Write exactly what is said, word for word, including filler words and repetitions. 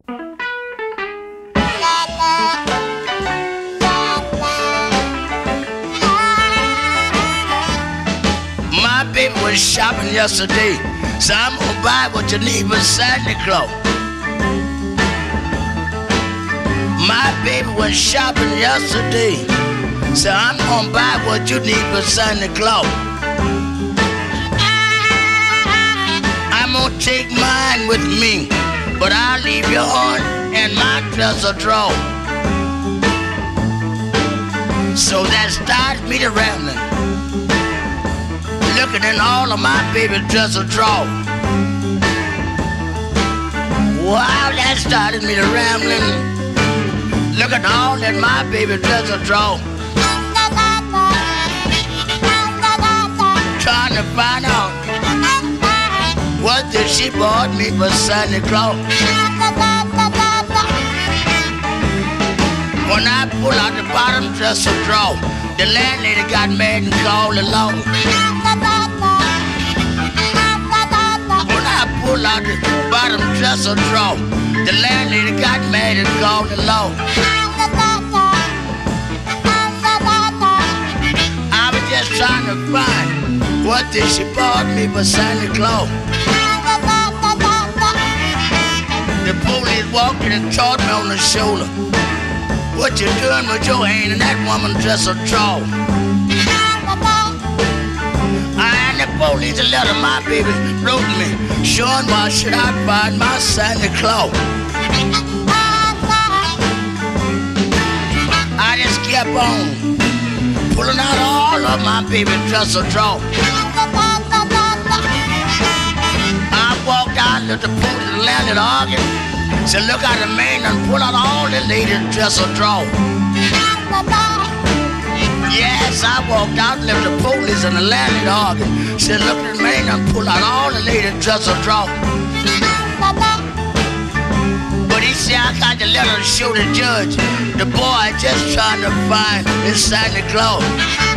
My baby was shopping yesterday, so I'm gonna buy what you need for Santa Claus. My baby was shopping yesterday, so I'm gonna buy what you need for Santa Claus. I'm gonna take mine with me, but I'll leave yours in my dresser drawer. So that started me to rambling, looking in all of my baby dresser drawers. Wow, that started me to rambling, looking all in my baby dresser drawer, trying to find out what did she bought me for Santa Claus. When I pull out the bottom dresser drawer, the landlady got mad and called the law. When I pull out the bottom dresser drawer, the landlady got mad and called the law. I was just trying to find what did she bought me for Santa Claus. The police walked in and tapped me on the shoulder. What you doing with your hand in that woman's dresser drawer? And the police letter my baby wrote me, showing why should I find my Santa Claus. I just kept on pulling out all of my baby dresser drawer. I walked out, let the police and landed arguing. Said, look out, the man done pull out all the ladies' dresser drawers. Yes, I walked out and left the police and the landlord arguing. Said, look, the man done pull out all the ladies' dresser drawers. But he said, I got the letter to show the judge. The boy just trying to find his Santa Claus.